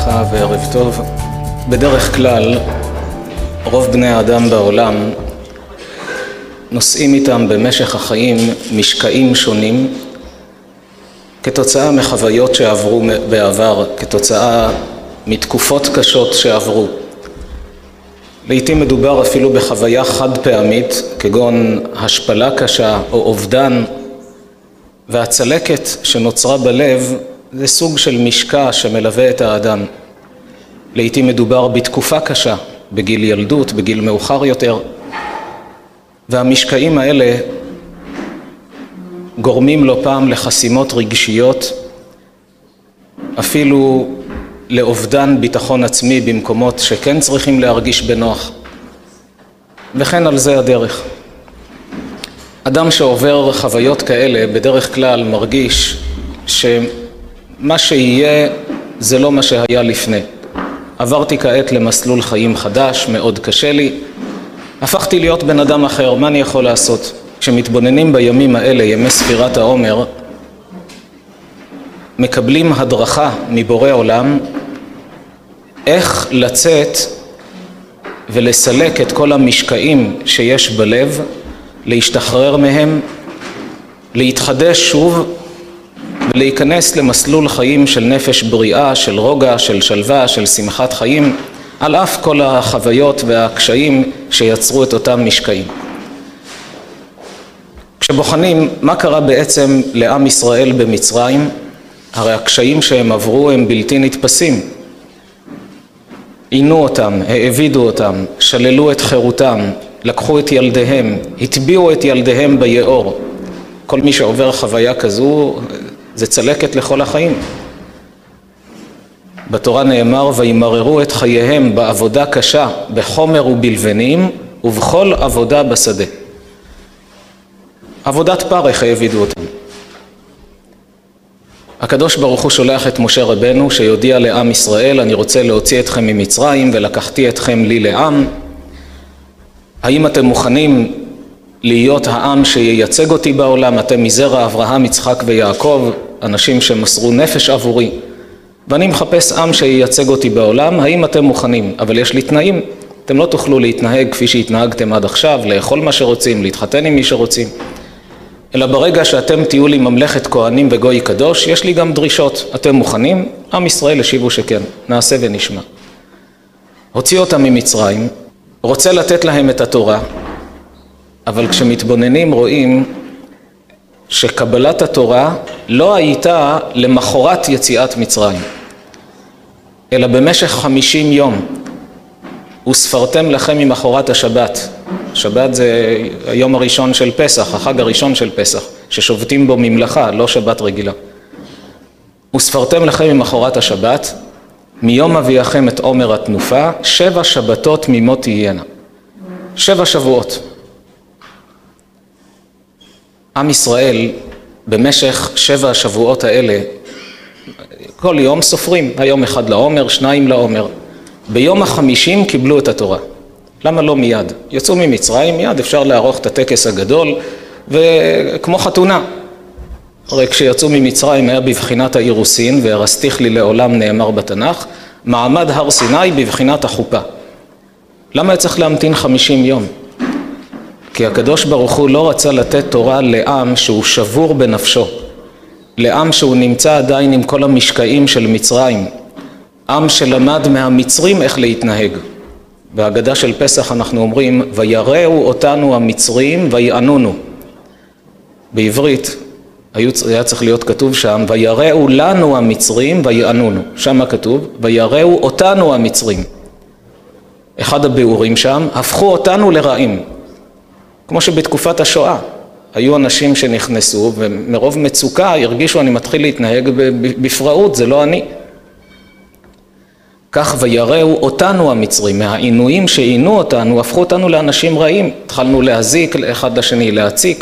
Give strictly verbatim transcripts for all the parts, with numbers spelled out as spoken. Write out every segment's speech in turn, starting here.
וברכה וערב טוב. בדרך כלל רוב בני האדם בעולם נושאים איתם במשך החיים משקעים שונים כתוצאה מחוויות שעברו בעבר, כתוצאה מתקופות קשות שעברו. לעתים מדובר אפילו בחוויה חד פעמית כגון השפלה קשה או אובדן, והצלקת שנוצרה בלב זה סוג של משקע שמלווה את האדם. לעתים מדובר בתקופה קשה, בגיל ילדות, בגיל מאוחר יותר, והמשקעים האלה גורמים לא פעם לחסימות רגשיות, אפילו לאובדן ביטחון עצמי במקומות שכן צריכים להרגיש בנוח, וכן על זה הדרך. אדם שעובר חוויות כאלה בדרך כלל מרגיש שמה שיהיה זה לא מה שהיה לפני. עברתי כעת למסלול חיים חדש, מאוד קשה לי, הפכתי להיות בן אדם אחר, מה אני יכול לעשות? כשמתבוננים בימים האלה, ימי ספירת העומר, מקבלים הדרכה מבורא עולם איך לצאת ולסלק את כל המשקעים שיש בלב, להשתחרר מהם, להתחדש שוב ולהיכנס למסלול חיים של נפש בריאה, של רוגע, של שלווה, של שמחת חיים, על אף כל החוויות והקשיים שיצרו את אותם משקעים. כשבוחנים מה קרה בעצם לעם ישראל במצרים, הרי הקשיים שהם עברו הם בלתי נתפסים. עינו אותם, העבידו אותם, שללו את חירותם, לקחו את ילדיהם, הטביעו את ילדיהם ביאור. כל מי שעובר חוויה כזו זה צלקת לכל החיים. בתורה נאמר וימררו את חייהם בעבודה קשה, בחומר ובלבנים ובכל עבודה בשדה. עבודת פרך העבידו אותם. הקדוש ברוך הוא שולח את משה רבנו שיודיע לעם ישראל, אני רוצה להוציא אתכם ממצרים ולקחתי אתכם לי לעם. האם אתם מוכנים להיות העם שייצג אותי בעולם? אתם מזרע אברהם, יצחק ויעקב, אנשים שמסרו נפש עבורי, ואני מחפש עם שייצג אותי בעולם. האם אתם מוכנים? אבל יש לי תנאים. אתם לא תוכלו להתנהג כפי שהתנהגתם עד עכשיו, לאכול מה שרוצים, להתחתן עם מי שרוצים, אלא ברגע שאתם תהיו לי ממלכת כהנים וגוי קדוש, יש לי גם דרישות. אתם מוכנים? עם ישראל השיבו שכן, נעשה ונשמע. הוציא אותם ממצרים, רוצה לתת להם את התורה, אבל כשמתבוננים רואים שקבלת התורה לא הייתה למחרת יציאת מצרים, אלא במשך חמישים יום. וספרתם לכם ממחרת השבת. שבת זה היום הראשון של פסח, החג הראשון של פסח, ששובתים בו ממלכה, לא שבת רגילה. וספרתם לכם ממחרת השבת, מיום אביאכם את עומר התנופה, שבע שבתות תמימות תהיינה. שבע שבועות. עם ישראל במשך שבע השבועות האלה, כל יום סופרים, היום אחד לעומר, שניים לעומר. ביום החמישים קיבלו את התורה. למה לא מיד? יצאו ממצרים, מיד אפשר לערוך את הטקס הגדול, וכמו חתונה. הרי כשיצאו ממצרים היה בבחינת האירוסין, והרסתיך לי לעולם נאמר בתנ"ך, מעמד הר סיני בבחינת החופה. למה צריך להמתין חמישים יום? כי הקדוש ברוך הוא לא רצה לתת תורה לעם שהוא שבור בנפשו, לעם שהוא נמצא עדיין עם כל המשקעים של מצרים, עם שלמד מהמצרים איך להתנהג. בהגדה של פסח אנחנו אומרים, ויראו אותנו המצרים ויענונו. בעברית היה צריך להיות כתוב שם, ויראו לנו המצרים ויענונו. שם כתוב, ויראו אותנו המצרים. אחד הביאורים שם, הפכו אותנו לרעים. כמו שבתקופת השואה, היו אנשים שנכנסו ומרוב מצוקה הרגישו אני מתחיל להתנהג בפראות, זה לא אני. כך ויראו אותנו המצרים, מהעינויים שעינו אותנו, הפכו אותנו לאנשים רעים. התחלנו להזיק אחד לשני, להציק.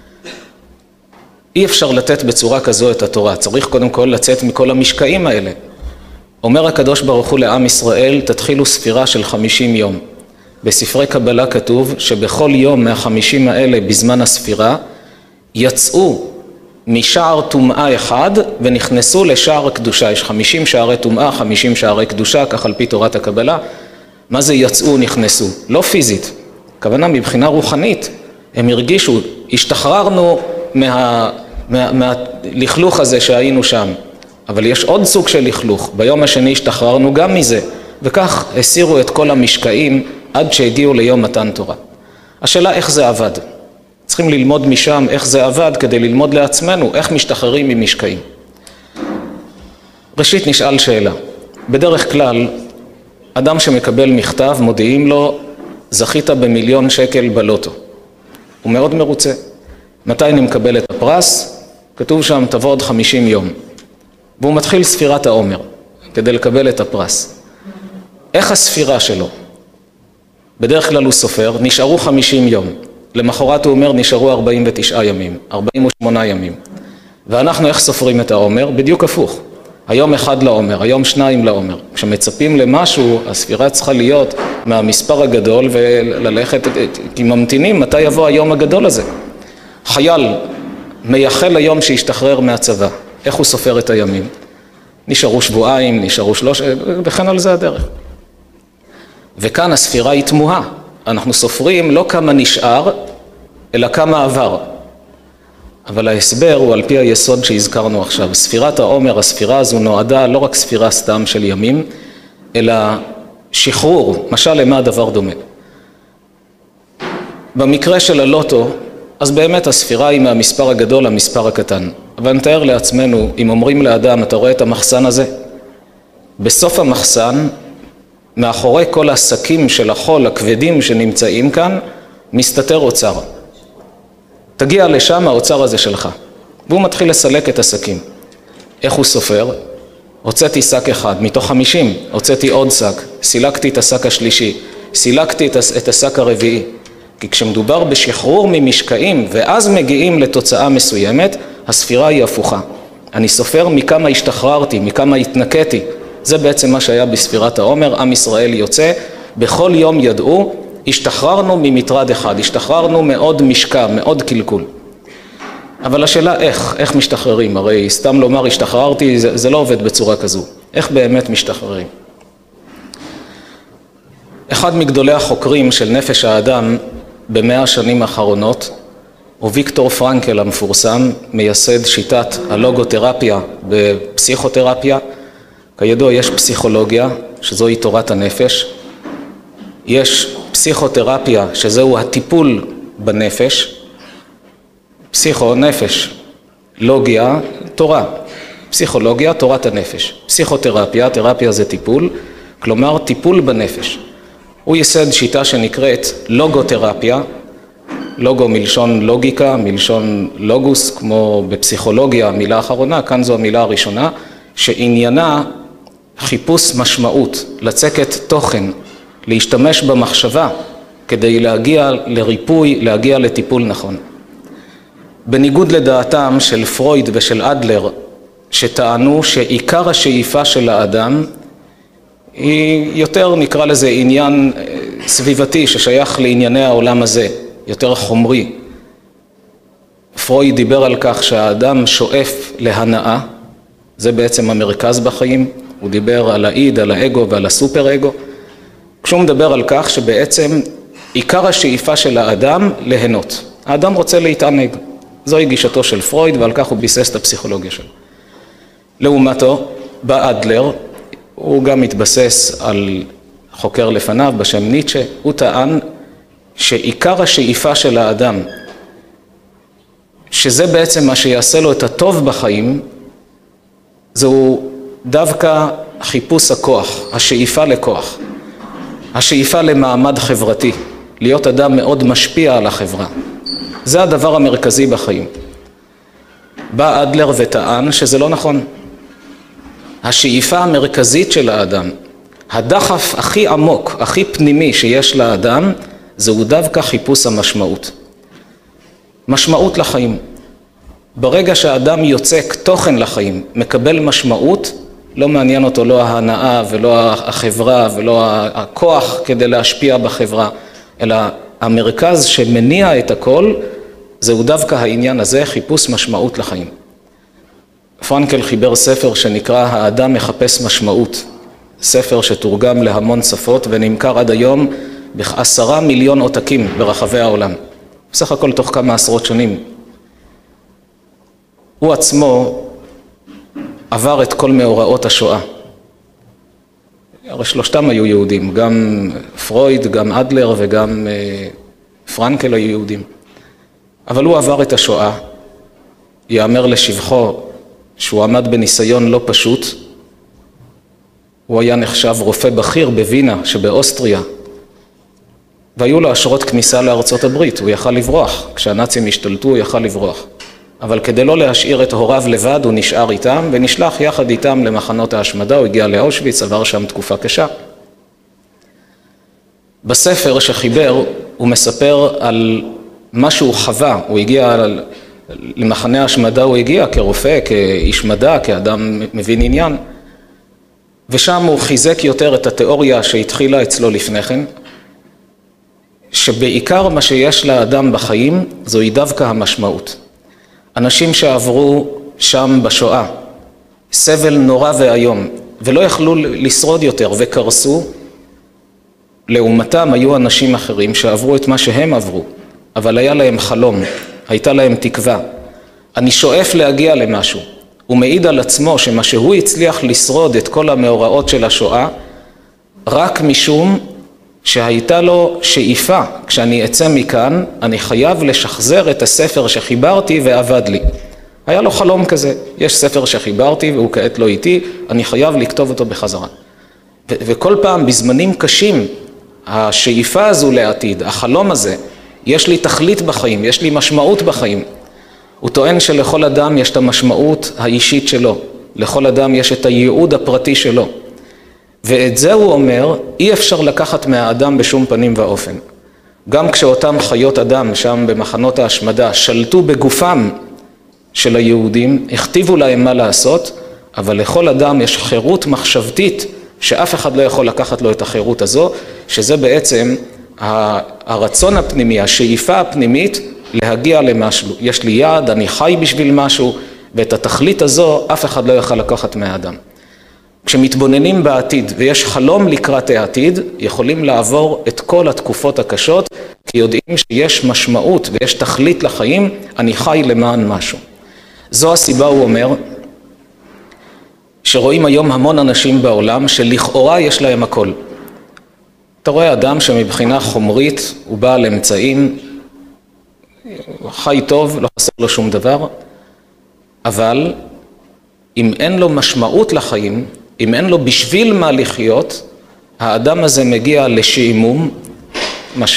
אי אפשר לתת בצורה כזו את התורה, צריך קודם כל לצאת מכל המשקעים האלה. אומר הקדוש ברוך הוא לעם ישראל, תתחילו ספירה של חמישים יום. בספרי קבלה כתוב שבכל יום מהחמישים האלה בזמן הספירה, יצאו משער טומאה אחד ונכנסו לשער הקדושה. יש חמישים שערי טומאה, חמישים שערי קדושה, כך על פי תורת הקבלה. מה זה יצאו, נכנסו? לא פיזית, הכוונה מבחינה רוחנית. הם הרגישו, השתחררנו מה, מה, מהלכלוך הזה שהיינו שם. אבל יש עוד סוג של לכלוך. ביום השני השתחררנו גם מזה, וכך הסירו את כל המשקעים עד שהגיעו ליום מתן תורה. השאלה איך זה עבד. צריכים ללמוד משם איך זה עבד כדי ללמוד לעצמנו איך משתחררים ממשקעים. ראשית נשאל שאלה. בדרך כלל, אדם שמקבל מכתב מודיעים לו, זכית במיליון שקל בלוטו. הוא מאוד מרוצה. מתי אני מקבל את הפרס? כתוב שם תבוא עוד חמישים יום. והוא מתחיל ספירת העומר כדי לקבל את הפרס. איך הספירה שלו? בדרך כלל הוא סופר, נשארו חמישים יום. למחרת הוא אומר, נשארו ארבעים ותשעה ימים, ארבעים ושמונה ימים. ואנחנו איך סופרים את העומר? בדיוק הפוך. היום אחד לעומר, היום שניים לעומר. כשמצפים למשהו, הספירה צריכה להיות מהמספר הגדול וללכת, כי ממתינים מתי יבוא היום הגדול הזה. חייל מייחל היום שישתחרר מהצבא. איך הוא סופר את הימים? נשארו שבועיים, נשארו שלוש, וכן על זה הדרך. וכאן הספירה היא תמוהה. אנחנו סופרים לא כמה נשאר, אלא כמה עבר. אבל ההסבר הוא על פי היסוד שהזכרנו עכשיו. ספירת העומר, הספירה הזו נועדה לא רק ספירה סתם של ימים, אלא שחרור. משל למה הדבר דומה? במקרה של הלוטו, אז באמת הספירה היא מהמספר הגדול למספר הקטן. אבל נתאר לעצמנו, אם אומרים לאדם, אתה רואה את המחסן הזה? בסוף המחסן, מאחורי כל השקים של החול הכבדים שנמצאים כאן, מסתתר אוצר. תגיע לשם, האוצר הזה שלך. והוא מתחיל לסלק את השקים. איך הוא סופר? הוצאתי שק אחד, מתוך חמישים, הוצאתי עוד שק, סילקתי את השק השלישי, סילקתי את השק הרביעי. כי כשמדובר בשחרור ממשקעים, ואז מגיעים לתוצאה מסוימת, הספירה היא הפוכה. אני סופר מכמה השתחררתי, מכמה התנקתי. זה בעצם מה שהיה בספירת העומר. עם ישראל יוצא, בכל יום ידעו, השתחררנו ממטרד אחד, השתחררנו מאוד משקע, מאוד קלקול. אבל השאלה איך, איך משתחררים? הרי סתם לומר השתחררתי, זה, זה לא עובד בצורה כזו. איך באמת משתחררים? אחד מגדולי החוקרים של נפש האדם במאה השנים האחרונות, הוא ויקטור פרנקל המפורסם, מייסד שיטת הלוגותרפיה בפסיכותרפיה. כידוע יש פסיכולוגיה, שזוהי תורת הנפש. יש פסיכותרפיה, שזהו הטיפול בנפש. פסיכו, נפש, לוגיה, תורה. פסיכולוגיה, תורת הנפש. פסיכותרפיה, תרפיה זה טיפול, כלומר טיפול בנפש. הוא ייסד שיטה שנקראת לוגותרפיה, לוגו מלשון לוגיקה, מלשון לוגוס, כמו בפסיכולוגיה, המילה האחרונה, כאן זו המילה הראשונה, שעניינה חיפוש משמעות, לצקת תוכן, להשתמש במחשבה, כדי להגיע לריפוי, להגיע לטיפול נכון. בניגוד לדעתם של פרויד ושל אדלר, שטענו שעיקר השאיפה של האדם, היא יותר נקרא לזה עניין סביבתי ששייך לענייני העולם הזה, יותר חומרי. פרויד דיבר על כך שהאדם שואף להנאה, זה בעצם המרכז בחיים. הוא דיבר על האיד, על האגו ועל הסופר אגו. כשהוא מדבר על כך שבעצם עיקר השאיפה של האדם ליהנות. האדם רוצה להתענג. זוהי גישתו של פרויד ועל כך הוא ביסס את הפסיכולוגיה שלו. לעומתו, בא אדלר, הוא גם מתבסס על חוקר לפניו בשם ניטשה, הוא טען שעיקר השאיפה של האדם, שזה בעצם מה שיעשה לו את הטוב בחיים, זהו דווקא חיפוש הכוח, השאיפה לכוח, השאיפה למעמד חברתי, להיות אדם מאוד משפיע על החברה. זה הדבר המרכזי בחיים. בא אדלר וטען שזה לא נכון. השאיפה המרכזית של האדם, הדחף הכי עמוק, הכי פנימי שיש לאדם, זהו דווקא חיפוש המשמעות. משמעות לחיים. ברגע שהאדם יוצק תוכן לחיים, מקבל משמעות, לא מעניין אותו לא ההנאה ולא החברה ולא הכוח כדי להשפיע בחברה, אלא המרכז שמניע את הכל, זהו דווקא העניין הזה, חיפוש משמעות לחיים. פרנקל חיבר ספר שנקרא האדם מחפש משמעות, ספר שתורגם להמון שפות ונמכר עד היום בעשרה מיליון עותקים ברחבי העולם, בסך הכל תוך כמה עשרות שנים. הוא עצמו עבר את כל מאורעות השואה. הרי שלושתם היו יהודים, גם פרויד, גם אדלר וגם פרנקל היו יהודים. אבל הוא עבר את השואה, יאמר לשבחו שהוא עמד בניסיון לא פשוט. הוא היה נחשב רופא בכיר בווינה שבאוסטריה, והיו לו אשרות כניסה לארצות הברית, הוא יכל לברוח, כשהנאצים השתלטו הוא יכל לברוח. אבל כדי לא להשאיר את הוריו לבד הוא נשאר איתם ונשלח יחד איתם למחנות ההשמדה, הוא הגיע לאושוויץ, עבר שם תקופה קשה. בספר שחיבר הוא מספר על מה שהוא חווה, הוא הגיע למחנה ההשמדה, הוא הגיע כרופא, כאיש מדע, כאדם מבין עניין, ושם הוא חיזק יותר את התיאוריה שהתחילה אצלו לפני כן, שבעיקר מה שיש לאדם בחיים זוהי דווקא המשמעות. אנשים שעברו שם בשואה, סבל נורא והיום, ולא יכלו לשרוד יותר וקרסו, לעומתם היו אנשים אחרים שעברו את מה שהם עברו, אבל היה להם חלום, הייתה להם תקווה. אני שואף להגיע למשהו. הוא מעיד על עצמו שמה שהוא הצליח לשרוד את כל המאורעות של השואה, רק משום שהייתה לו שאיפה, כשאני אצא מכאן, אני חייב לשחזר את הספר שחיברתי ועבד לי. היה לו חלום כזה, יש ספר שחיברתי והוא כעת לא איתי, אני חייב לכתוב אותו בחזרה. ו- וכל פעם בזמנים קשים, השאיפה הזו לעתיד, החלום הזה, יש לי תכלית בחיים, יש לי משמעות בחיים. הוא טוען שלכל אדם יש את המשמעות האישית שלו, לכל אדם יש את הייעוד הפרטי שלו. ואת זה הוא אומר, אי אפשר לקחת מהאדם בשום פנים ואופן. גם כשאותם חיות אדם שם במחנות ההשמדה שלטו בגופם של היהודים, הכתיבו להם מה לעשות, אבל לכל אדם יש חירות מחשבתית שאף אחד לא יכול לקחת לו את החירות הזו, שזה בעצם הרצון הפנימי, השאיפה הפנימית להגיע למשהו. יש לי יעד, אני חי בשביל משהו, ואת התכלית הזו אף אחד לא יכול לקחת מהאדם. כשמתבוננים בעתיד ויש חלום לקראת העתיד, יכולים לעבור את כל התקופות הקשות, כי יודעים שיש משמעות ויש תכלית לחיים, אני חי למען משהו. זו הסיבה, הוא אומר, שרואים היום המון אנשים בעולם שלכאורה יש להם הכל. אתה רואה אדם שמבחינה חומרית הוא בעל אמצעים, חי טוב, לא חסר לו שום דבר, אבל אם אין לו משמעות לחיים, אם אין לו בשביל מה לחיות, האדם הזה מגיע לשעמום, מה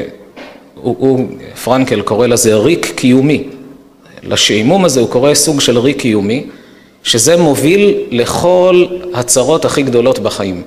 שהוא, פרנקל קורא לזה ריק קיומי. לשעמום הזה הוא קורא סוג של ריק קיומי, שזה מוביל לכל הצרות הכי גדולות בחיים.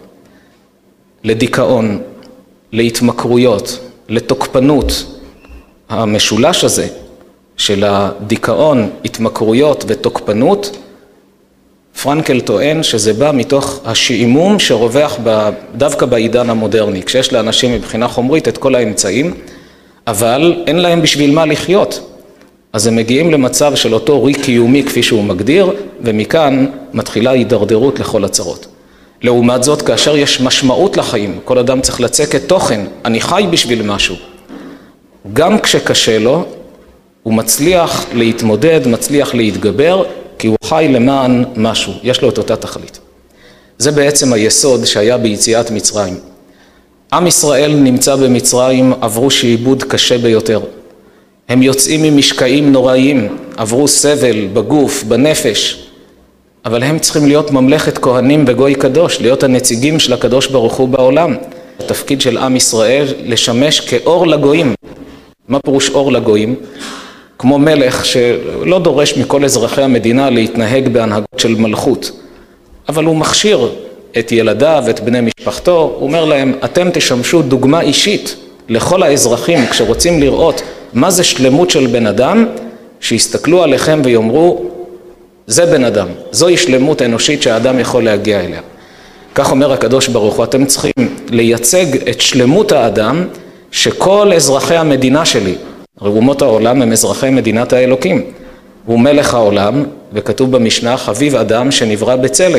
לדיכאון, להתמכרויות, לתוקפנות. המשולש הזה של הדיכאון, התמכרויות ותוקפנות, פרנקל טוען שזה בא מתוך השעמום שרווח דווקא בעידן המודרני, כשיש לאנשים מבחינה חומרית את כל האמצעים, אבל אין להם בשביל מה לחיות. אז הם מגיעים למצב של אותו ריק קיומי כפי שהוא מגדיר, ומכאן מתחילה הידרדרות לכל הצרות. לעומת זאת, כאשר יש משמעות לחיים, כל אדם צריך לצקת תוכן, אני חי בשביל משהו. גם כשקשה לו, הוא מצליח להתמודד, מצליח להתגבר, כי הוא חי למען משהו, יש לו את אותה תכלית. זה בעצם היסוד שהיה ביציאת מצרים. עם ישראל נמצא במצרים, עברו שעבוד קשה ביותר. הם יוצאים ממשקעים נוראיים, עברו סבל בגוף, בנפש, אבל הם צריכים להיות ממלכת כהנים וגוי קדוש, להיות הנציגים של הקדוש ברוך הוא בעולם. התפקיד של עם ישראל לשמש כאור לגויים. מה פירוש אור לגויים? כמו מלך שלא דורש מכל אזרחי המדינה להתנהג בהנהגות של מלכות, אבל הוא מכשיר את ילדיו ואת בני משפחתו, הוא אומר להם, אתם תשמשו דוגמה אישית לכל האזרחים כשרוצים לראות מה זה שלמות של בן אדם, שיסתכלו עליכם ויאמרו, זה בן אדם, זוהי שלמות אנושית שהאדם יכול להגיע אליה. כך אומר הקדוש ברוך הוא, אתם צריכים לייצג את שלמות האדם, שכל אזרחי המדינה שלי אומות העולם הם אזרחי מדינת האלוקים. הוא מלך העולם, וכתוב במשנה, חביב אדם שנברא בצלם.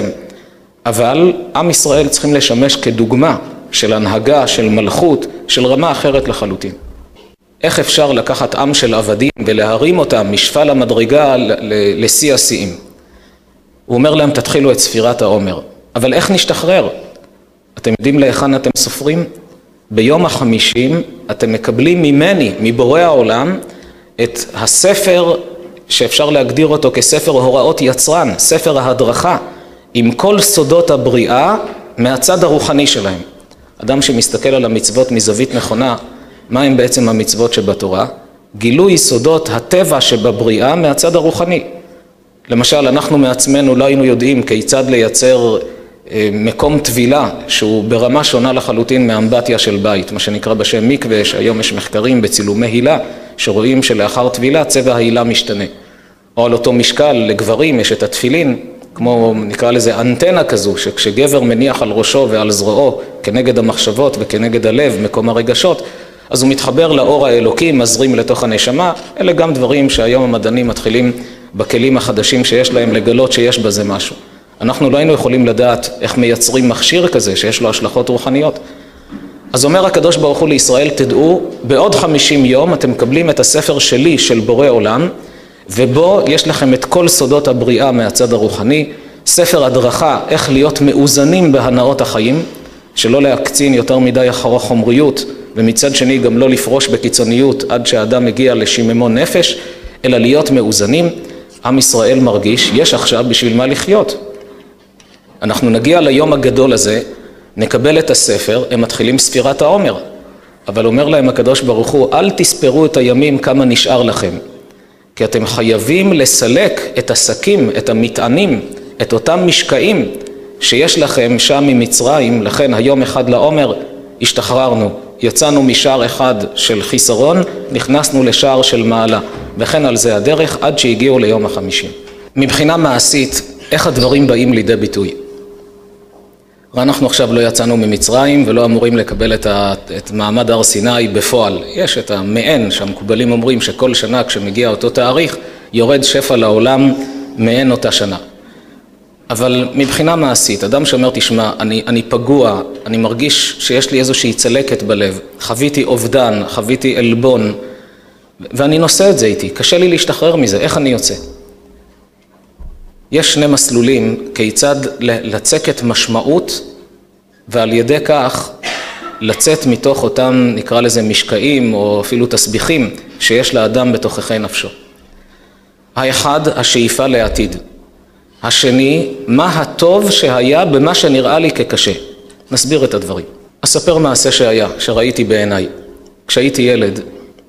אבל עם ישראל צריכים לשמש כדוגמה של הנהגה, של מלכות, של רמה אחרת לחלוטין. איך אפשר לקחת עם של עבדים ולהרים אותם משפל המדרגה לשיא השיאים? הוא אומר להם, תתחילו את ספירת העומר. אבל איך נשתחרר? אתם יודעים להיכן אתם סופרים? ביום החמישים אתם מקבלים ממני, מבורא העולם, את הספר שאפשר להגדיר אותו כספר הוראות יצרן, ספר ההדרכה, עם כל סודות הבריאה מהצד הרוחני שלהם. אדם שמסתכל על המצוות מזווית נכונה, מה הם בעצם המצוות שבתורה? גילוי סודות הטבע שבבריאה מהצד הרוחני. למשל, אנחנו מעצמנו לא היינו יודעים כיצד לייצר מקום טבילה שהוא ברמה שונה לחלוטין מאמבטיה של בית, מה שנקרא בשם מקווה, שהיום יש מחקרים בצילומי הילה שרואים שלאחר טבילה צבע ההילה משתנה. או על אותו משקל לגברים יש את התפילין, כמו נקרא לזה אנטנה כזו, שכשגבר מניח על ראשו ועל זרועו כנגד המחשבות וכנגד הלב, מקום הרגשות, אז הוא מתחבר לאור האלוקי, מזרים לתוך הנשמה. אלה גם דברים שהיום המדענים מתחילים בכלים החדשים שיש להם לגלות שיש בזה משהו. אנחנו לא היינו יכולים לדעת איך מייצרים מכשיר כזה שיש לו השלכות רוחניות. אז אומר הקדוש ברוך הוא לישראל, תדעו, בעוד חמישים יום אתם מקבלים את הספר שלי של בורא עולם, ובו יש לכם את כל סודות הבריאה מהצד הרוחני, ספר הדרכה, איך להיות מאוזנים בהנאות החיים, שלא להקצין יותר מדי אחר החומריות, ומצד שני גם לא לפרוש בקיצוניות עד שהאדם מגיע לשיממון נפש, אלא להיות מאוזנים. עם ישראל מרגיש, יש עכשיו בשביל מה לחיות. אנחנו נגיע ליום הגדול הזה, נקבל את הספר, הם מתחילים ספירת העומר. אבל אומר להם הקדוש ברוך הוא, אל תספרו את הימים כמה נשאר לכם. כי אתם חייבים לסלק את השקים, את המטענים, את אותם משקעים שיש לכם שם ממצרים. לכן היום אחד לעומר השתחררנו, יצאנו משער אחד של חיסרון, נכנסנו לשער של מעלה. וכן על זה הדרך עד שהגיעו ליום החמישים. מבחינה מעשית, איך הדברים באים לידי ביטוי? ואנחנו עכשיו לא יצאנו ממצרים ולא אמורים לקבל את, ה, את מעמד הר סיני בפועל. יש את המעין שהמקובלים אומרים שכל שנה כשמגיע אותו תאריך יורד שפע לעולם מעין אותה שנה. אבל מבחינה מעשית, אדם שאומר, תשמע, אני, אני פגוע, אני מרגיש שיש לי איזושהי צלקת בלב, חוויתי אובדן, חוויתי אלבון, ואני נושא את זה איתי, קשה לי להשתחרר מזה, איך אני יוצא? יש שני מסלולים כיצד לצקת משמעות, ועל ידי כך לצאת מתוך אותם, נקרא לזה משקעים או אפילו תסביכים שיש לאדם בתוככי נפשו. האחד, השאיפה לעתיד. השני, מה הטוב שהיה במה שנראה לי כקשה. נסביר את הדברים. אספר מעשה שהיה, שראיתי בעיניי. כשהייתי ילד,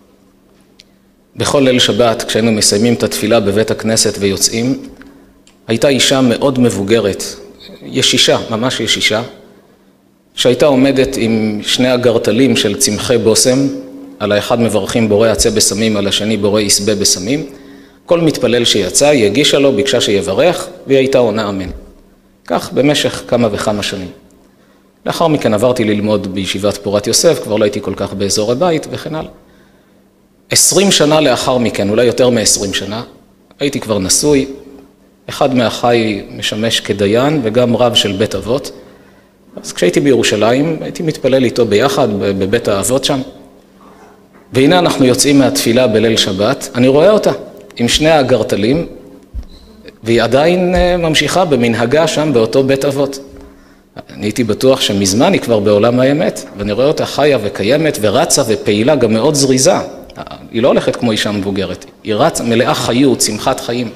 בכל ליל שבת, כשהיינו מסיימים את התפילה בבית הכנסת ויוצאים, הייתה אישה מאוד מבוגרת, ישישה, ממש ישישה, שהייתה עומדת עם שני הגרטלים של צמחי בוסם, על האחד מברכים בורא עצה בסמים, על השני בורא יסבה בסמים. כל מתפלל שיצא, היא הגישה לו, ביקשה שיברך, והיא הייתה עונה אמן. כך במשך כמה וכמה שנים. לאחר מכן עברתי ללמוד בישיבת פורת יוסף, כבר לא הייתי כל כך באזור הבית וכן הלאה. עשרים שנה לאחר מכן, אולי יותר מעשרים שנה, הייתי כבר נשוי, אחד מאחיי משמש כדיין וגם רב של בית אבות. אז כשהייתי בירושלים, הייתי מתפלל איתו ביחד בבית האבות שם. והנה אנחנו יוצאים מהתפילה בליל שבת, אני רואה אותה עם שני הגרטלים, והיא עדיין ממשיכה במנהגה שם באותו בית אבות. אני הייתי בטוח שמזמן היא כבר בעולם האמת, ואני רואה אותה חיה וקיימת ורצה ופעילה, גם מאוד זריזה. היא לא הולכת כמו אישה מבוגרת, היא רצה מלאה חיות, שמחת חיים.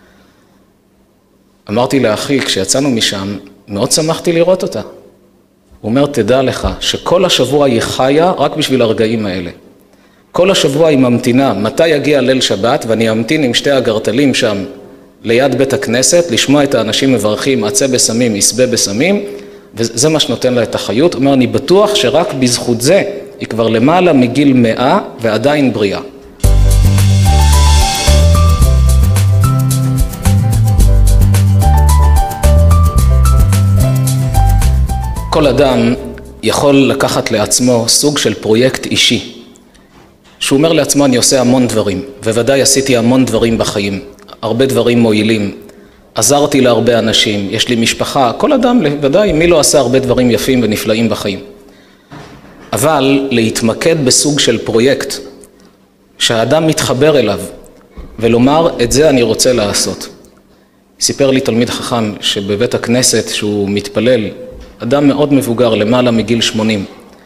אמרתי לאחי, כשיצאנו משם, מאוד שמחתי לראות אותה. הוא אומר, תדע לך שכל השבוע היא חיה רק בשביל הרגעים האלה. כל השבוע היא ממתינה, מתי יגיע ליל שבת, ואני אמתין עם שתי הגרטלים שם ליד בית הכנסת, לשמוע את האנשים מברכים, עצה בסמים, יסבה בסמים, וזה מה שנותן לה את החיות. הוא אומר, אני בטוח שרק בזכות זה היא כבר למעלה מגיל מאה ועדיין בריאה. כל אדם יכול לקחת לעצמו סוג של פרויקט אישי. שהוא אומר לעצמו, אני עושה המון דברים, וודאי עשיתי המון דברים בחיים, הרבה דברים מועילים, עזרתי להרבה אנשים, יש לי משפחה, כל אדם, ודאי, מי לא עשה הרבה דברים יפים ונפלאים בחיים. אבל להתמקד בסוג של פרויקט, שהאדם מתחבר אליו, ולומר, את זה אני רוצה לעשות. סיפר לי תלמיד חכם שבבית הכנסת שהוא מתפלל, אדם מאוד מבוגר, למעלה מגיל שמונים,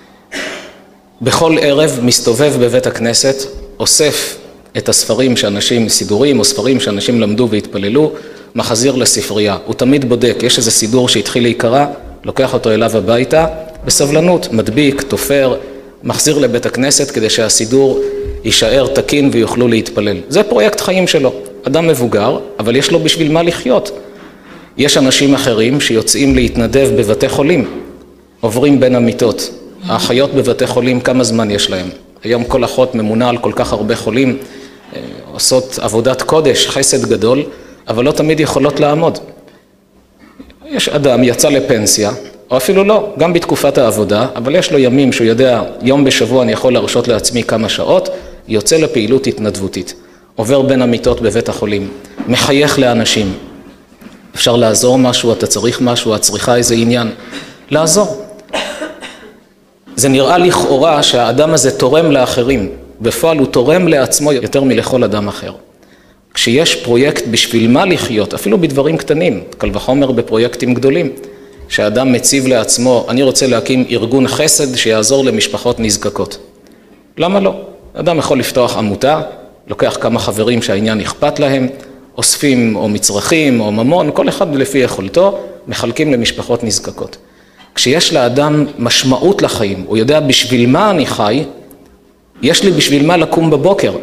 בכל ערב מסתובב בבית הכנסת, אוסף את הספרים שאנשים, סידורים או ספרים שאנשים למדו והתפללו, מחזיר לספרייה. הוא תמיד בודק, יש איזה סידור שהתחיל להיקרא, לוקח אותו אליו הביתה, בסבלנות, מדביק, תופר, מחזיר לבית הכנסת כדי שהסידור יישאר תקין ויוכלו להתפלל. זה פרויקט חיים שלו. אדם מבוגר, אבל יש לו בשביל מה לחיות. יש אנשים אחרים שיוצאים להתנדב בבתי חולים, עוברים בין המיטות. האחיות בבתי חולים, כמה זמן יש להם? היום כל אחות ממונה על כל כך הרבה חולים, עושות עבודת קודש, חסד גדול, אבל לא תמיד יכולות לעמוד. יש אדם, יצא לפנסיה, או אפילו לא, גם בתקופת העבודה, אבל יש לו ימים שהוא יודע, יום בשבוע אני יכול להרשות לעצמי כמה שעות, יוצא לפעילות התנדבותית, עובר בין המיטות בבית החולים, מחייך לאנשים. אפשר לעזור משהו, אתה צריך משהו, את צריכה איזה עניין, לעזור. זה נראה לכאורה שהאדם הזה תורם לאחרים, בפועל הוא תורם לעצמו יותר מלכל אדם אחר. כשיש פרויקט בשביל מה לחיות, אפילו בדברים קטנים, קל וחומר בפרויקטים גדולים, שהאדם מציב לעצמו, אני רוצה להקים ארגון חסד שיעזור למשפחות נזקקות. למה לא? אדם יכול לפתוח עמותה, לוקח כמה חברים שהעניין אכפת להם, אוספים או מצרכים או ממון, כל אחד לפי יכולתו, מחלקים למשפחות נזקקות. כשיש לאדם משמעות לחיים, הוא יודע בשביל מה אני חי, יש לי בשביל מה לקום בבוקר.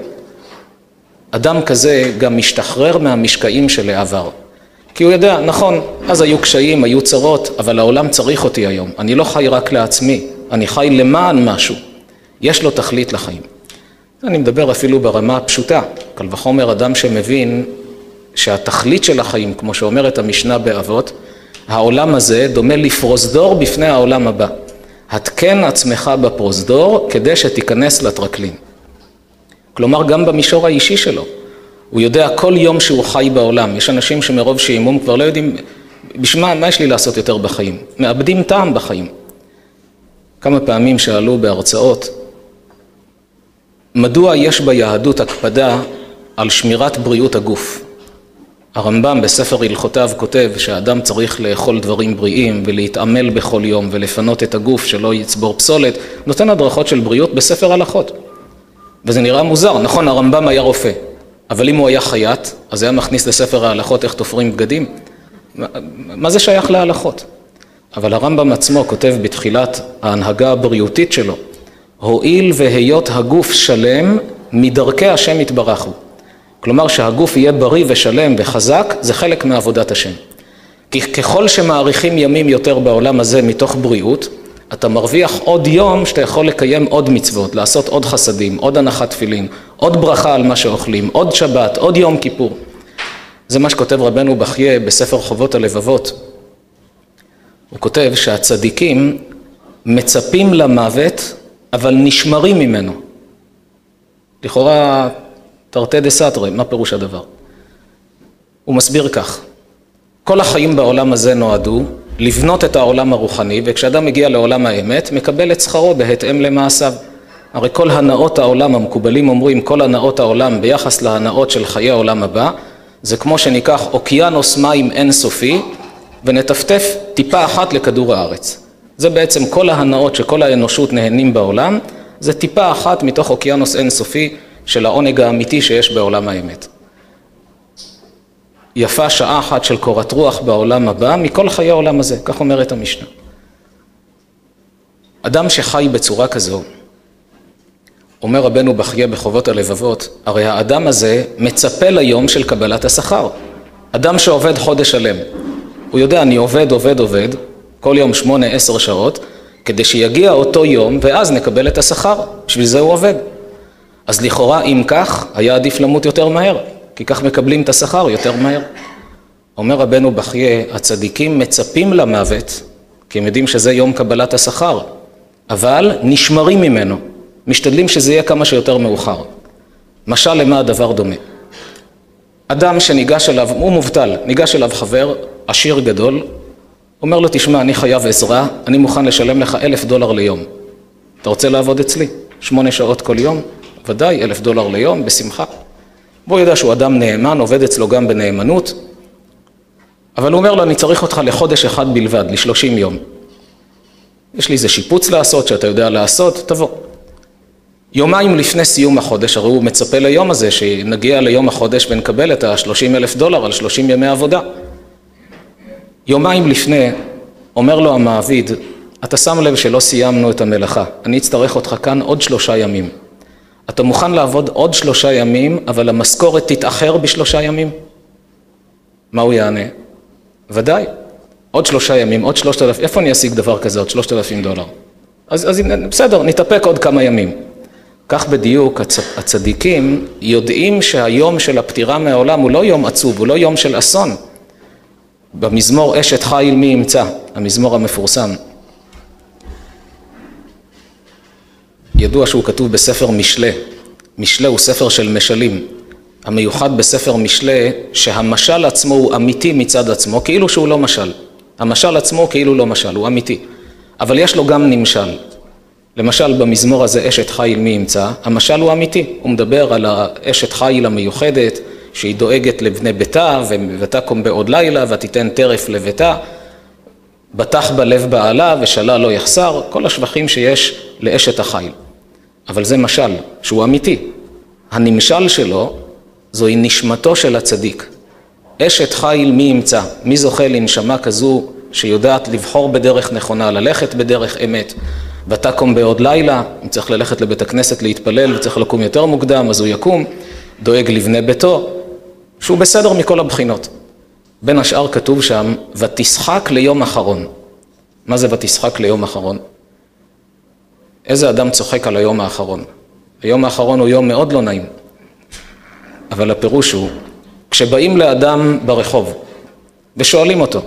אדם כזה גם משתחרר מהמשקעים של העבר. כי הוא יודע, נכון, אז היו קשיים, היו צרות, אבל העולם צריך אותי היום. אני לא חי רק לעצמי, אני חי למען משהו. יש לו תכלית לחיים. אני מדבר אפילו ברמה הפשוטה. קל וחומר אדם שמבין שהתכלית של החיים, כמו שאומרת המשנה באבות, העולם הזה דומה לפרוזדור בפני העולם הבא. התקן עצמך בפרוזדור כדי שתיכנס לטרקלין. כלומר, גם במישור האישי שלו. הוא יודע כל יום שהוא חי בעולם. יש אנשים שמרוב שעימום כבר לא יודעים, בשמה, מה יש לי לעשות יותר בחיים? מאבדים טעם בחיים. כמה פעמים שאלו בהרצאות, מדוע יש ביהדות הקפדה על שמירת בריאות הגוף? הרמב"ם בספר הלכותיו כותב שהאדם צריך לאכול דברים בריאים ולהתעמל בכל יום ולפנות את הגוף שלא יצבור פסולת, נותן הדרכות של בריאות בספר הלכות. וזה נראה מוזר, נכון, הרמב"ם היה רופא, אבל אם הוא היה חייט, אז היה מכניס לספר ההלכות איך תופרים בגדים. מה, מה זה שייך להלכות? אבל הרמב"ם עצמו כותב בתחילת ההנהגה הבריאותית שלו, הואיל והיות הגוף שלם מדרכי השם יתברך הוא. כלומר שהגוף יהיה בריא ושלם וחזק, זה חלק מעבודת השם. כי ככל שמאריכים ימים יותר בעולם הזה מתוך בריאות, אתה מרוויח עוד יום שאתה יכול לקיים עוד מצוות, לעשות עוד חסדים, עוד הנחת תפילין, עוד ברכה על מה שאוכלים, עוד שבת, עוד יום כיפור. זה מה שכותב רבנו בחייה בספר חובות הלבבות. הוא כותב שהצדיקים מצפים למוות, אבל נשמרים ממנו. לכאורה תרתי דסתרי, מה פירוש הדבר? הוא מסביר כך, כל החיים בעולם הזה נועדו לבנות את העולם הרוחני, וכשאדם מגיע לעולם האמת, מקבל את שכרו בהתאם למעשיו. הרי כל הנאות העולם, המקובלים אומרים, כל הנאות העולם ביחס להנאות של חיי העולם הבא, זה כמו שניקח אוקיינוס מים אינסופי, ונטפטף טיפה אחת לכדור הארץ. זה בעצם כל ההנאות שכל האנושות נהנים בעולם, זה טיפה אחת מתוך אוקיינוס אינסופי של העונג האמיתי שיש בעולם האמת. יפה שעה אחת של קורת רוח בעולם הבא מכל חיי העולם הזה, כך אומרת המשנה. אדם שחי בצורה כזו, אומר רבנו בחייה בחובות הלבבות, הרי האדם הזה מצפה ליום של קבלת השכר. אדם שעובד חודש שלם, הוא יודע, אני עובד, עובד, עובד, כל יום שמונה, עשר שעות, כדי שיגיע אותו יום, ואז נקבל את השכר. בשביל זה הוא עובד. אז לכאורה, אם כך, היה עדיף למות יותר מהר, כי כך מקבלים את השכר יותר מהר. אומר רבנו בחייה, הצדיקים מצפים למוות, כי הם יודעים שזה יום קבלת השכר, אבל נשמרים ממנו. משתדלים שזה יהיה כמה שיותר מאוחר. משל למה הדבר דומה? אדם שניגש אליו, הוא מובטל, ניגש אליו חבר, עשיר גדול, אומר לו, תשמע, אני חייב עזרה, אני מוכן לשלם לך אלף דולר ליום. אתה רוצה לעבוד אצלי? שמונה שעות כל יום? ודאי, אלף דולר ליום, בשמחה. בוא ידע שהוא אדם נאמן, עובד אצלו גם בנאמנות, אבל הוא אומר לו, אני צריך אותך לחודש אחד בלבד, לשלושים יום. יש לי איזה שיפוץ לעשות, שאתה יודע לעשות, תבוא. יומיים לפני סיום החודש, הרי הוא מצפה ליום הזה, שנגיע ליום החודש ונקבל את ה-שלושים אלף דולר על שלושים ימי עבודה. יומיים לפני, אומר לו המעביד, אתה שם לב שלא סיימנו את המלאכה, אני אצטרך אותך כאן עוד שלושה ימים. אתה מוכן לעבוד עוד שלושה ימים, אבל המשכורת תתאחר בשלושה ימים? מה הוא יענה? ודאי, עוד שלושה ימים, עוד שלושת אלפים, איפה אני אשיג דבר כזה, עוד שלושת אלפים דולר? אז, אז בסדר, נתאפק עוד כמה ימים. כך בדיוק הצ, הצדיקים יודעים שהיום של הפטירה מהעולם הוא לא יום עצוב, הוא לא יום של אסון. במזמור אשת חיל מי ימצא, המזמור המפורסם. ידוע שהוא כתוב בספר משלי. משלי הוא ספר של משלים. המיוחד בספר משלי שהמשל עצמו הוא אמיתי מצד עצמו, כאילו שהוא לא משל. המשל עצמו כאילו לא משל, הוא אמיתי. אבל יש לו גם נמשל. למשל במזמור הזה אשת חיל מי ימצא, המשל הוא אמיתי. הוא מדבר על האשת חיל המיוחדת שהיא דואגת לבני ביתה ותקום בעוד לילה ותיתן טרף לביתה. בטח בלב בעלה ושלה לא יחסר, כל השבחים שיש לאשת החיל. אבל זה משל שהוא אמיתי. הנמשל שלו זוהי נשמתו של הצדיק. אשת חיל מי ימצא? מי זוכה לנשמה כזו שיודעת לבחור בדרך נכונה, ללכת בדרך אמת, ותקום בעוד לילה, אם צריך ללכת לבית הכנסת להתפלל וצריך לקום יותר מוקדם, אז הוא יקום, דואג לבני ביתו, שהוא בסדר מכל הבחינות. בין השאר כתוב שם, ותשחק ליום אחרון. מה זה ותשחק ליום אחרון? איזה אדם צוחק על היום האחרון? היום האחרון הוא יום מאוד לא נעים. אבל הפירוש הוא, כשבאים לאדם ברחוב ושואלים אותו,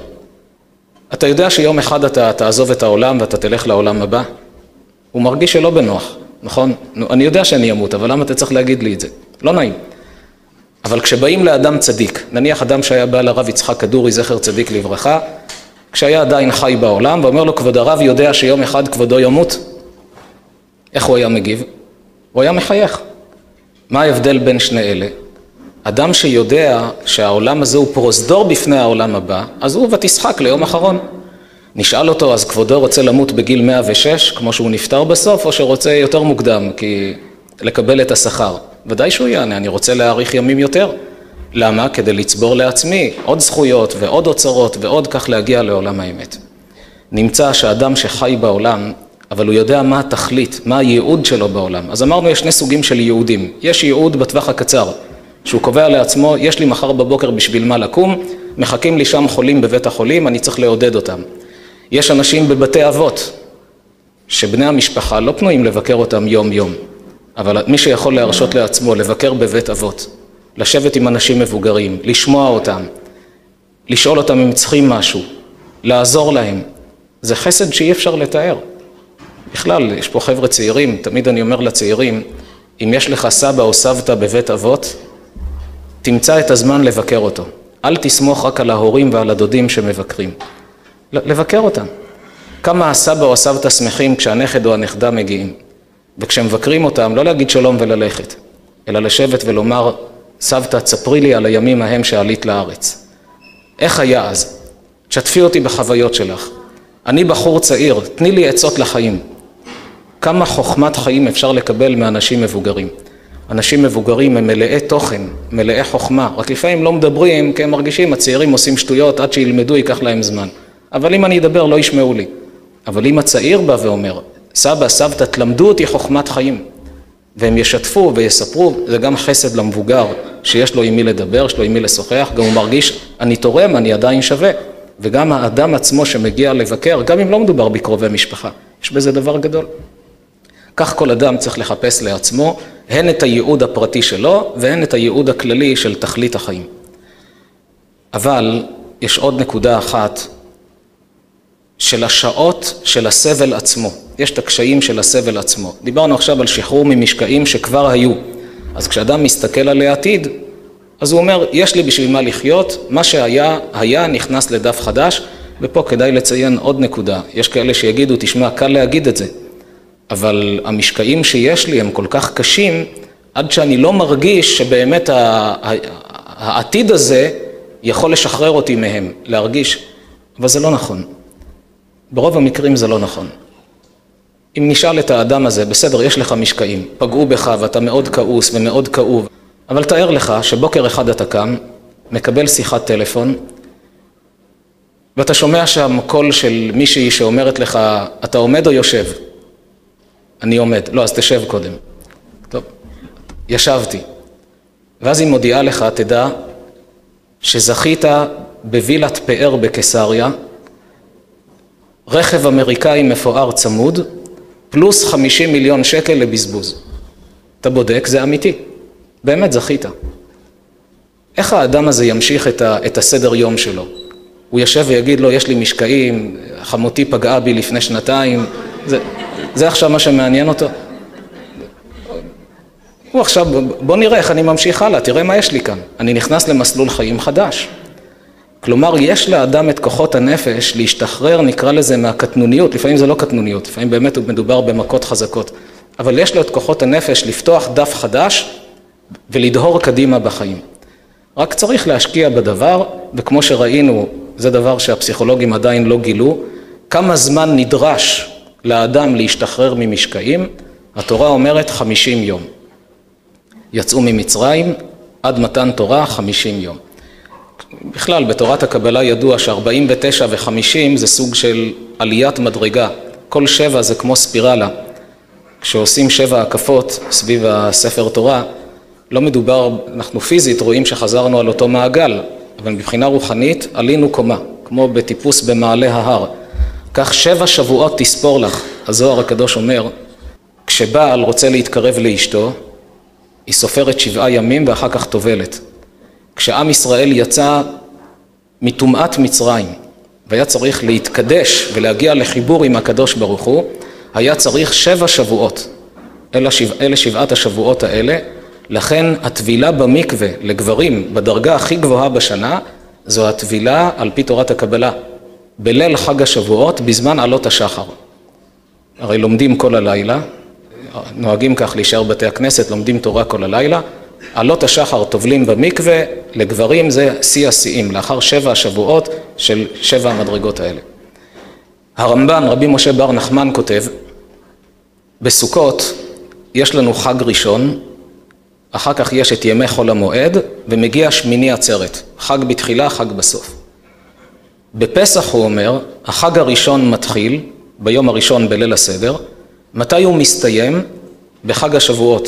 אתה יודע שיום אחד אתה תעזוב את העולם ואתה תלך לעולם הבא? הוא מרגיש שלא בנוח, נכון? אני יודע שאני אמות, אבל למה אתה צריך להגיד לי את זה? לא נעים. אבל כשבאים לאדם צדיק, נניח אדם שהיה בא לרב יצחק כדורי, זכר צדיק לברכה, כשהיה עדיין חי בעולם, ואומר לו, כבוד הרב יודע שיום אחד כבודו ימות, איך הוא היה מגיב? הוא היה מחייך. מה ההבדל בין שני אלה? אדם שיודע שהעולם הזה הוא פרוזדור בפני העולם הבא, אז הוא ותשחק ליום אחרון. נשאל אותו, אז כבודו רוצה למות בגיל מאה ושש, כמו שהוא נפטר בסוף, או שרוצה יותר מוקדם, כי לקבל את השכר? ודאי שהוא יענה, אני רוצה להאריך ימים יותר. למה? כדי לצבור לעצמי עוד זכויות ועוד אוצרות ועוד כך להגיע לעולם האמת. נמצא שהאדם שחי בעולם, אבל הוא יודע מה התכלית, מה הייעוד שלו בעולם. אז אמרנו, יש שני סוגים של ייעודים. יש ייעוד בטווח הקצר, שהוא קובע לעצמו, יש לי מחר בבוקר בשביל מה לקום, מחכים לי שם חולים בבית החולים, אני צריך לעודד אותם. יש אנשים בבתי אבות, שבני המשפחה לא פנויים לבקר אותם יום יום, אבל מי שיכול להרשות לעצמו לבקר בבית אבות, לשבת עם אנשים מבוגרים, לשמוע אותם, לשאול אותם אם צריכים משהו, לעזור להם, זה חסד שאי אפשר לתאר. בכלל, יש פה חבר'ה צעירים, תמיד אני אומר לצעירים, אם יש לך סבא או סבתא בבית אבות, תמצא את הזמן לבקר אותו. אל תסמוך רק על ההורים ועל הדודים שמבקרים. לבקר אותם. כמה הסבא או הסבתא שמחים כשהנכד או הנכדה מגיעים. וכשמבקרים אותם, לא להגיד שלום וללכת, אלא לשבת ולומר, סבתא, תספרי לי על הימים ההם שעלית לארץ. איך היה אז? תשתפי אותי בחוויות שלך. אני בחור צעיר, תני לי עצות לחיים. כמה חוכמת חיים אפשר לקבל מאנשים מבוגרים. אנשים מבוגרים הם מלאי תוכן, מלאי חוכמה. רק לפעמים לא מדברים, כי הם מרגישים, הצעירים עושים שטויות, עד שילמדו ייקח להם זמן. אבל אם אני אדבר, לא ישמעו לי. אבל אם הצעיר בא ואומר, סבא, סבתא, תלמדו אותי חוכמת חיים. והם ישתפו ויספרו, זה גם חסד למבוגר, שיש לו עם מי לדבר, יש לו עם מי לשוחח, גם הוא מרגיש, אני תורם, אני עדיין שווה. וגם האדם עצמו שמגיע לבקר, גם אם לא מדובר בקרובי משפחה, יש בזה דבר גדול. כך כל אדם צריך לחפש לעצמו, הן את הייעוד הפרטי שלו, והן את הייעוד הכללי של תכלית החיים. אבל יש עוד נקודה אחת, של השעות של הסבל עצמו. יש את הקשיים של הסבל עצמו. דיברנו עכשיו על שחרור ממשקעים שכבר היו. אז כשאדם מסתכל על העתיד, אז הוא אומר, יש לי בשביל מה לחיות, מה שהיה, היה, נכנס לדף חדש, ופה כדאי לציין עוד נקודה. יש כאלה שיגידו, תשמע, קל להגיד את זה, אבל המשקעים שיש לי הם כל כך קשים, עד שאני לא מרגיש שבאמת העתיד הזה יכול לשחרר אותי מהם, להרגיש, אבל זה לא נכון. ברוב המקרים זה לא נכון. אם נשאל את האדם הזה, בסדר, יש לך משקעים, פגעו בך ואתה מאוד כעוס ומאוד כאוב, אבל תאר לך שבוקר אחד אתה קם, מקבל שיחת טלפון, ואתה שומע שם קול של מישהי שאומרת לך, אתה עומד או יושב? אני עומד. לא, אז תשב קודם. טוב, ישבתי. ואז היא מודיעה לך, תדע, שזכית בווילת פאר בקיסריה, רכב אמריקאי מפואר צמוד, פלוס חמישים מיליון שקל לבזבוז. אתה בודק, זה אמיתי. באמת זכית. איך האדם הזה ימשיך את, ה, את הסדר יום שלו? הוא יושב ויגיד לו, יש לי משקעים, חמותי פגעה בי לפני שנתיים, זה, זה עכשיו מה שמעניין אותו. הוא עכשיו, בוא נראה איך אני ממשיך הלאה, תראה מה יש לי כאן. אני נכנס למסלול חיים חדש. כלומר, יש לאדם את כוחות הנפש להשתחרר, נקרא לזה, מהקטנוניות, לפעמים זה לא קטנוניות, לפעמים באמת הוא מדובר במכות חזקות, אבל יש לו את כוחות הנפש לפתוח דף חדש ולדהור קדימה בחיים. רק צריך להשקיע בדבר, וכמו שראינו, זה דבר שהפסיכולוגים עדיין לא גילו, כמה זמן נדרש לאדם להשתחרר ממשקעים, התורה אומרת חמישים יום. יצאו ממצרים עד מתן תורה חמישים יום. בכלל, בתורת הקבלה ידוע ש-ארבעים ותשע ו-חמישים זה סוג של עליית מדרגה. כל שבע זה כמו ספירלה. כשעושים שבע הקפות סביב הספר תורה, לא מדובר, אנחנו פיזית רואים שחזרנו על אותו מעגל, אבל מבחינה רוחנית עלינו קומה, כמו בטיפוס במעלה ההר. כך שבע שבועות תספור לך, הזוהר הקדוש אומר, כשבעל רוצה להתקרב לאשתו, היא סופרת שבעה ימים ואחר כך טובלת. כשעם ישראל יצא מטומאת מצרים, והיה צריך להתקדש ולהגיע לחיבור עם הקדוש ברוך הוא, היה צריך שבע שבועות. אלה, שבע, אלה שבעת השבועות האלה, לכן הטבילה במקווה לגברים בדרגה הכי גבוהה בשנה, זו הטבילה על פי תורת הקבלה, בליל חג השבועות בזמן עלות השחר. הרי לומדים כל הלילה, נוהגים כך להישאר בתי הכנסת, לומדים תורה כל הלילה, עלות השחר טובלים במקווה, לגברים זה שיא השיאים, לאחר שבע השבועות של שבע המדרגות האלה. הרמב"ן, רבי משה בר נחמן כותב, בסוכות יש לנו חג ראשון, אחר כך יש את ימי חול המועד, ומגיע שמיני עצרת, חג בתחילה, חג בסוף. בפסח הוא אומר, החג הראשון מתחיל, ביום הראשון בליל הסדר, מתי הוא מסתיים? בחג השבועות.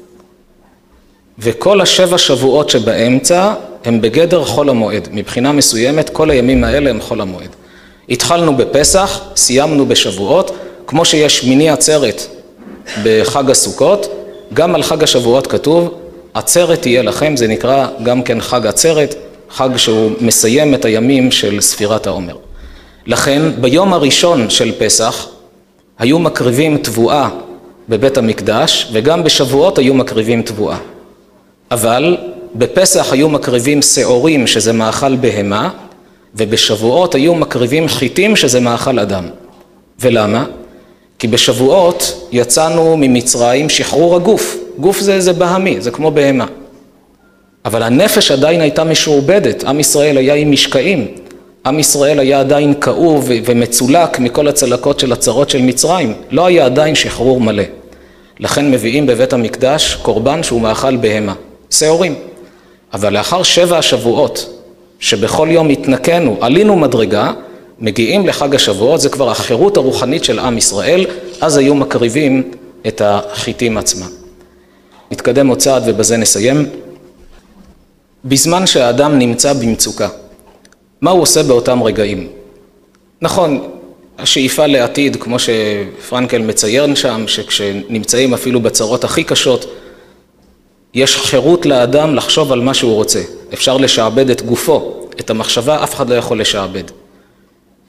וכל השבע שבועות שבאמצע הם בגדר חול המועד. מבחינה מסוימת, כל הימים האלה הם חול המועד. התחלנו בפסח, סיימנו בשבועות, כמו שיש שמיני עצרת בחג הסוכות, גם על חג השבועות כתוב, עצרת תהיה לכם, זה נקרא גם כן חג עצרת, חג שהוא מסיים את הימים של ספירת העומר. לכן ביום הראשון של פסח היו מקריבים תבואה בבית המקדש, וגם בשבועות היו מקריבים תבואה. אבל בפסח היו מקריבים שעורים שזה מאכל בהמה, ובשבועות היו מקריבים חיטים שזה מאכל אדם. ולמה? כי בשבועות יצאנו ממצרים שחרור הגוף. גוף זה, זה בהמי, זה כמו בהמה. אבל הנפש עדיין הייתה משועבדת, עם ישראל היה עם משקעים, עם ישראל היה עדיין כאוב ומצולק מכל הצלקות של הצרות של מצרים, לא היה עדיין שחרור מלא. לכן מביאים בבית המקדש קורבן שהוא מאכל בהמה, שעורים. אבל לאחר שבע השבועות, שבכל יום התנקנו, עלינו מדרגה, מגיעים לחג השבועות, זה כבר החירות הרוחנית של עם ישראל, אז היו מקריבים את החיטים עצמם. נתקדם עוד צעד ובזה נסיים. בזמן שהאדם נמצא במצוקה, מה הוא עושה באותם רגעים? נכון, השאיפה לעתיד, כמו שפרנקל מציין שם, שכשנמצאים אפילו בצרות הכי קשות, יש חירות לאדם לחשוב על מה שהוא רוצה. אפשר לשעבד את גופו, את המחשבה אף אחד לא יכול לשעבד.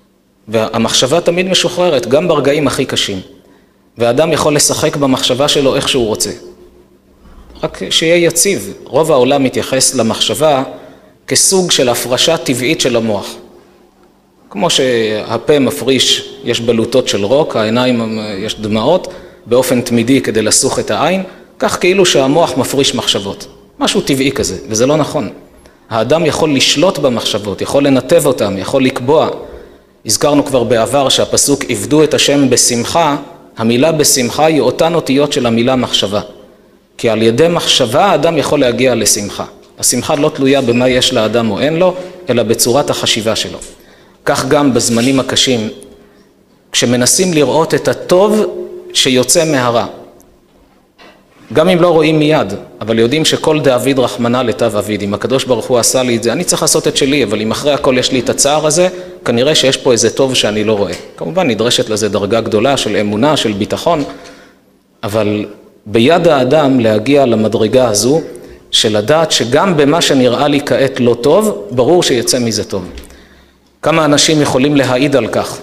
והמחשבה תמיד משוחררת, גם ברגעים הכי קשים. והאדם יכול לשחק במחשבה שלו איך שהוא רוצה. רק שיהיה יציב. רוב העולם מתייחס למחשבה כסוג של הפרשה טבעית של המוח. כמו שהפה מפריש, יש בלוטות של רוק, העיניים יש דמעות, באופן תמידי כדי לסוך את העין, כך כאילו שהמוח מפריש מחשבות. משהו טבעי כזה, וזה לא נכון. האדם יכול לשלוט במחשבות, יכול לנתב אותם, יכול לקבוע. הזכרנו כבר בעבר שהפסוק עבדו את השם בשמחה, המילה בשמחה היא אותן אותיות של המילה מחשבה. כי על ידי מחשבה האדם יכול להגיע לשמחה. השמחה לא תלויה במה יש לאדם או אין לו, אלא בצורת החשיבה שלו. כך גם בזמנים הקשים, כשמנסים לראות את הטוב שיוצא מהרע. גם אם לא רואים מיד, אבל יודעים שכל דאביד רחמנה לטב אביד. אם הקדוש ברוך הוא עשה לי את זה, אני צריך לעשות את שלי, אבל אם אחרי הכל יש לי את הצער הזה, כנראה שיש פה איזה טוב שאני לא רואה. כמובן נדרשת לזה דרגה גדולה של אמונה, של ביטחון, אבל ביד האדם להגיע למדרגה הזו, של לדעת שגם במה שנראה לי כעת לא טוב, ברור שיצא מזה טוב. כמה אנשים יכולים להעיד על כך,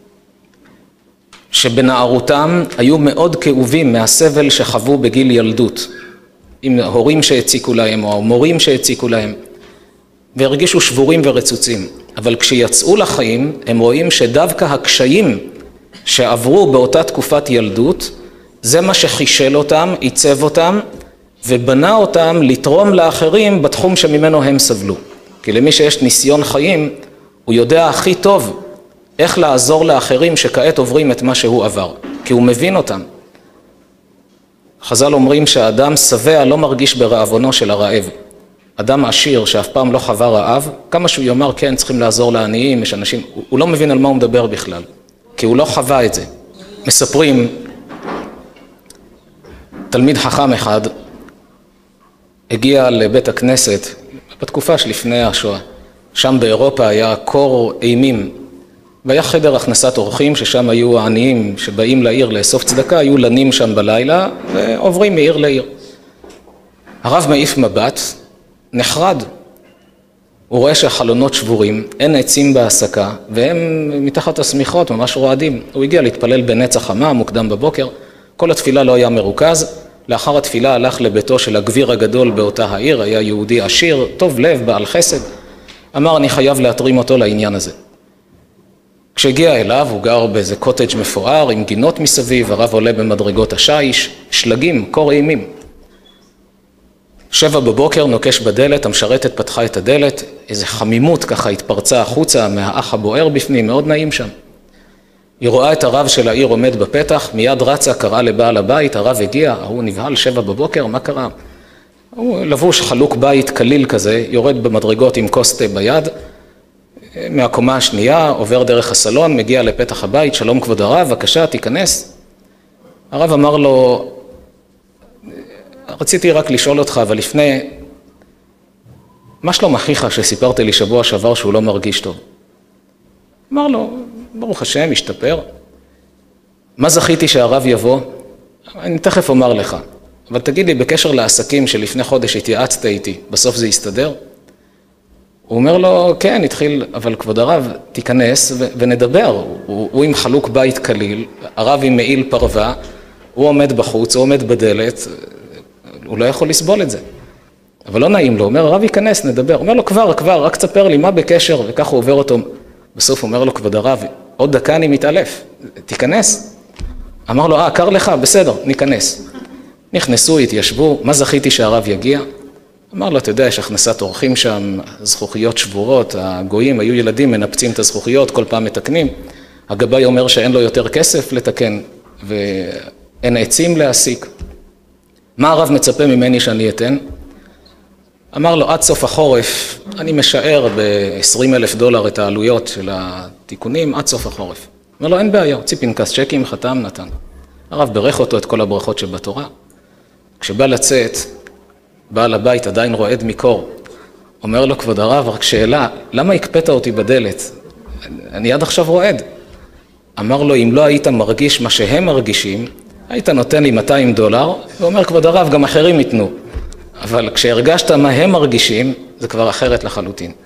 שבנערותם היו מאוד כאובים מהסבל שחוו בגיל ילדות, עם הורים שהציקו להם או מורים שהציקו להם, והרגישו שבורים ורצוצים. אבל כשיצאו לחיים, הם רואים שדווקא הקשיים שעברו באותה תקופת ילדות, זה מה שחישל אותם, עיצב אותם, ובנה אותם לתרום לאחרים בתחום שממנו הם סבלו. כי למי שיש ניסיון חיים, הוא יודע הכי טוב איך לעזור לאחרים שכעת עוברים את מה שהוא עבר, כי הוא מבין אותם. חז"ל אומרים שהאדם שבע לא מרגיש ברעבונו של הרעב. אדם עשיר שאף פעם לא חווה רעב, כמה שהוא יאמר כן צריכים לעזור לעניים, יש אנשים, הוא לא מבין על מה הוא מדבר בכלל, כי הוא לא חווה את זה. מספרים, תלמיד חכם אחד הגיע לבית הכנסת בתקופה שלפני השואה. שם באירופה היה קור אימים, והיה חדר הכנסת אורחים ששם היו העניים שבאים לעיר לאסוף צדקה, היו לנים שם בלילה ועוברים מעיר לעיר. הרב מעיף מבט, נחרד. הוא רואה שהחלונות שבורים, אין עצים בהסקה, והם מתחת הסמיכות ממש רועדים. הוא הגיע להתפלל בנץ החמה, מוקדם בבוקר, כל התפילה לא היה מרוכז. לאחר התפילה הלך לביתו של הגביר הגדול באותה העיר, היה יהודי עשיר, טוב לב, בעל חסד. אמר אני חייב להתרים אותו לעניין הזה. כשהגיע אליו, הוא גר באיזה קוטג' מפואר עם גינות מסביב, הרב עולה במדרגות השיש, שלגים, קור אימים. שבע בבוקר נוקש בדלת, המשרתת פתחה את הדלת, איזו חמימות ככה התפרצה החוצה מהאח הבוער בפנים, מאוד נעים שם. היא רואה את הרב של העיר עומד בפתח, מיד רצה, קראה לבעל הבית, הרב הגיע, הוא נבהל שבע בבוקר, מה קרה? הוא לבוש חלוק בית קליל כזה, יורד במדרגות עם כוס תה ביד, מהקומה השנייה, עובר דרך הסלון, מגיע לפתח הבית, שלום כבוד הרב, בבקשה, תיכנס. הרב אמר לו, רציתי רק לשאול אותך, אבל לפני, מה שלום אחיך שסיפרת לי שבוע שעבר שהוא לא מרגיש טוב? אמר לו, ברוך השם, השתפר. מה זכיתי שהרב יבוא? אני תכף אומר לך. אבל תגיד לי, בקשר לעסקים שלפני חודש התייעצת איתי, בסוף זה יסתדר? הוא אומר לו, כן, התחיל, אבל כבוד הרב, תיכנס ו- ונדבר. הוא, הוא עם חלוק בית כליל, הרב עם מעיל פרווה, הוא עומד בחוץ, הוא עומד בדלת, הוא לא יכול לסבול את זה. אבל לא נעים לו, הוא אומר, הרב ייכנס, נדבר. הוא אומר לו, כבר, כבר, רק תספר לי מה בקשר, וכך הוא עובר אותו. בסוף הוא אומר לו, כבוד הרב, עוד דקה אני מתעלף, תיכנס. אמר לו, אה, קר לך? בסדר, ניכנס. נכנסו, התיישבו, מה זכיתי שהרב יגיע? אמר לו, אתה יודע, יש הכנסת אורחים שם, זכוכיות שבורות, הגויים, היו ילדים, מנפצים את הזכוכיות, כל פעם מתקנים. הגבאי אומר שאין לו יותר כסף לתקן, ואין עצים להסיק. מה הרב מצפה ממני שאני אתן? אמר לו, עד סוף החורף, אני משער ב-עשרים אלף דולר את העלויות של התיקונים, עד סוף החורף. אמר לו, אין בעיה, הוציא פנקס צ'קים, חתם, נתן. הרב ברך אותו את כל הברכות שבתורה. כשבא לצאת, בעל הבית עדיין רועד מקור. אומר לו, כבוד הרב, רק שאלה, למה הקפאת אותי בדלת? אני עד עכשיו רועד. אמר לו, אם לא היית מרגיש מה שהם מרגישים, היית נותן לי מאתיים דולר, ואומר, כבוד הרב, גם אחרים ייתנו. אבל כשהרגשת מה הם מרגישים, זה כבר אחרת לחלוטין.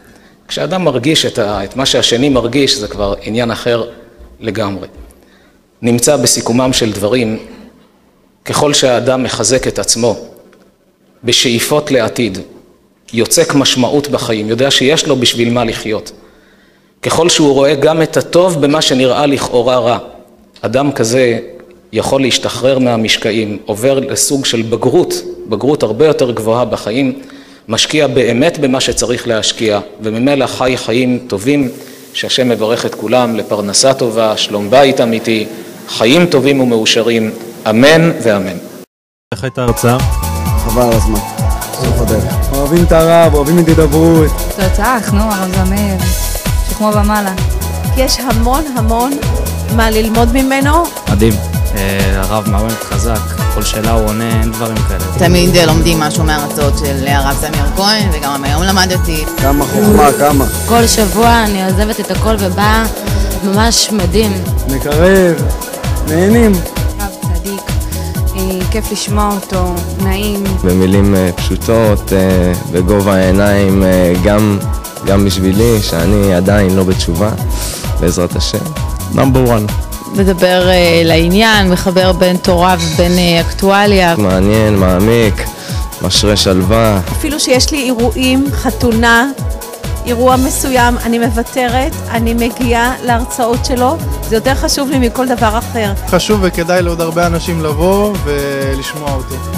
כשאדם מרגיש את, ה, את מה שהשני מרגיש, זה כבר עניין אחר לגמרי. נמצא בסיכומם של דברים, ככל שהאדם מחזק את עצמו בשאיפות לעתיד, יוצק משמעות בחיים, יודע שיש לו בשביל מה לחיות. ככל שהוא רואה גם את הטוב במה שנראה לכאורה רע, אדם כזה יכול להשתחרר מהמשקעים, עובר לסוג של בגרות, בגרות הרבה יותר גבוהה בחיים, משקיע באמת במה שצריך להשקיע, וממילא חי חיים טובים, שהשם מברך את כולם לפרנסה טובה, שלום בית אמיתי, חיים טובים ומאושרים, אמן ואמן. איך הייתה הרצאה? חבל על הזמן, סוף הדרך. אוהבים את הרב, אוהבים את הידברות. תוצאה, נו, הרב זמיר, שכמו ומעלה. יש המון המון מה ללמוד ממנו. מדהים, הרב מאוד חזק, כל שאלה הוא עונה, אין דברים כאלה. תמיד לומדים משהו מהרצאות של הרב זמיר כהן, וגם היום למדתי. כמה חוכמה, כמה. כל שבוע אני עוזבת את הכל ובאה ממש מדהים. מקרב, נהנים. רב צדיק, כיף לשמוע אותו, נעים. במילים פשוטות, בגובה העיניים, גם, גם בשבילי, שאני עדיין לא בתשובה, בעזרת השם. נאמבר וואן. מדבר uh, לעניין, מחבר בין תורה ובין uh, אקטואליה. מעניין, מעמיק, משרה שלווה. אפילו שיש לי אירועים, חתונה, אירוע מסוים, אני מוותרת, אני מגיעה להרצאות שלו, זה יותר חשוב לי מכל דבר אחר. חשוב וכדאי לעוד הרבה אנשים לבוא ולשמוע אותו.